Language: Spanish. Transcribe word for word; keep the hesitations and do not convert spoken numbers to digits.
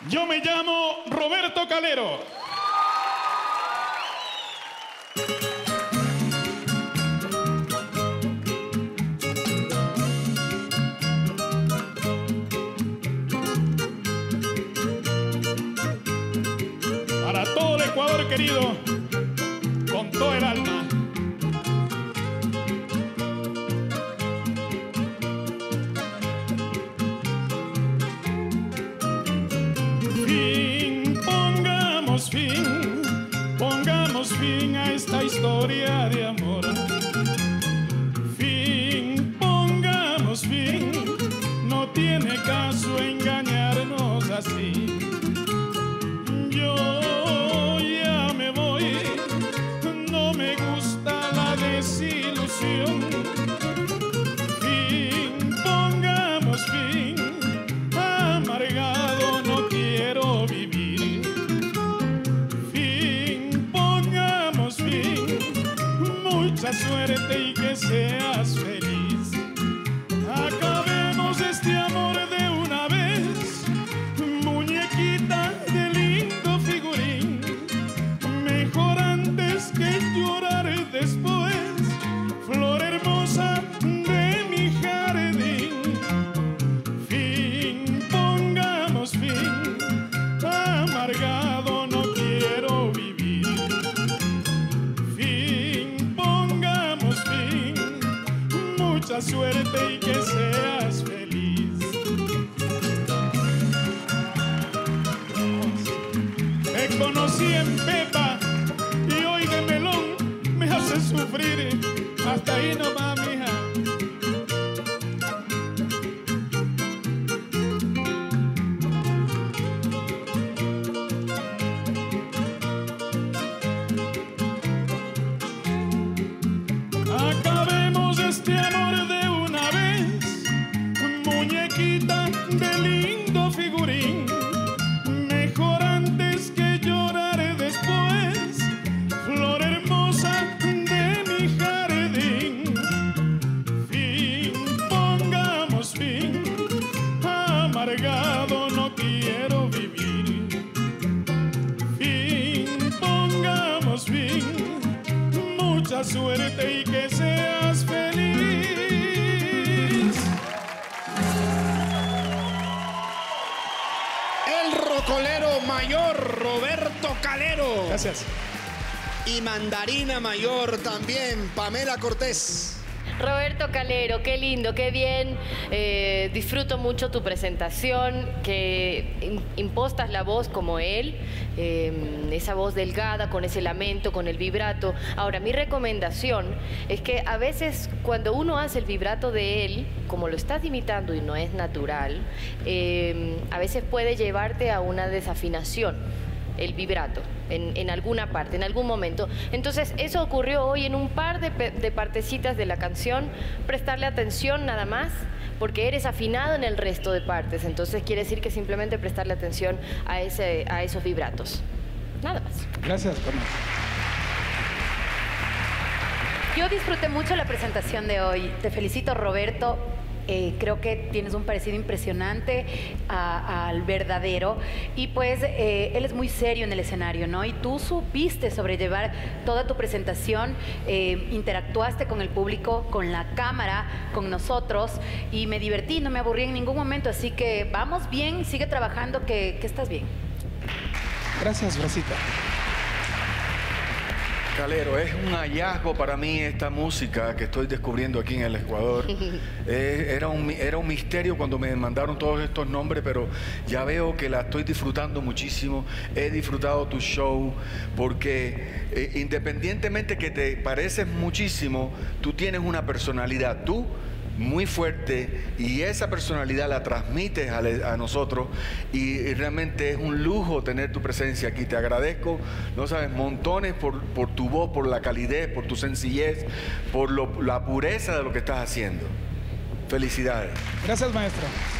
Yo me llamo Roberto Calero. Para todo el Ecuador querido, con todo el alma. Fin, pongamos fin, pongamos fin a esta historia de amor. Fin, pongamos fin, no tiene caso engañarnos así. Yo ya me voy, no me gusta la desilusión. Fin, pongamos fin, amargado no quiero vivir. Fin, pongamos fin, mucha suerte y que seas feliz. Acabemos este amor de una vez, muñequita de lindo figurín. Mejor antes que llorar después, flor hermosa de mi jardín. Fin, pongamos fin, amargado no quiero vivir. Fin, pongamos fin, mucha suerte y que seas feliz. Me conocí en Pepa y hoy de melón me hace sufrir. Hasta ahí nomás, mija. Acabemos este amor de una vez, muñequita de lindo figurín. Mejor antes que llorar después, flor hermosa de mi jardín. Fin, pongamos fin, amargado no quiero vivir. Fin, pongamos fin, mucha suerte y que seas feliz. El rocolero mayor Roberto Calero. Gracias. Y mandarina mayor también, Pamela Cortés. Roberto Calero, qué lindo, qué bien. Eh, disfruto mucho tu presentación, que impostas la voz como él, eh, esa voz delgada, con ese lamento, con el vibrato. Ahora, mi recomendación es que a veces cuando uno hace el vibrato de él, como lo estás imitando y no es natural, eh, a veces puede llevarte a una desafinación, el vibrato. En, en alguna parte, en algún momento. Entonces, eso ocurrió hoy en un par de, de partecitas de la canción. Prestarle atención nada más, porque eres afinado en el resto de partes. Entonces, quiere decir que simplemente prestarle atención a, ese, a esos vibratos. Nada más. Gracias, Pamela. Yo disfruté mucho la presentación de hoy. Te felicito, Roberto. Eh, creo que tienes un parecido impresionante a, al verdadero y pues eh, él es muy serio en el escenario, ¿no? Y tú supiste sobrellevar toda tu presentación, eh, interactuaste con el público, con la cámara, con nosotros y me divertí, no me aburrí en ningún momento, así que vamos bien, sigue trabajando, que, que estás bien. Gracias, Rosita. Calero, es un hallazgo para mí esta música que estoy descubriendo aquí en el Ecuador. eh, era, un, era un misterio cuando me mandaron todos estos nombres, pero ya veo que la estoy disfrutando muchísimo. He disfrutado tu show porque eh, independientemente que te pareces muchísimo, tú tienes una personalidad. Tú muy fuerte y esa personalidad la transmites a, le, a nosotros y, y realmente es un lujo tener tu presencia aquí. Te agradezco, no sabes, montones por, por tu voz, por la calidez, por tu sencillez, por lo, la pureza de lo que estás haciendo. Felicidades. Gracias, maestro.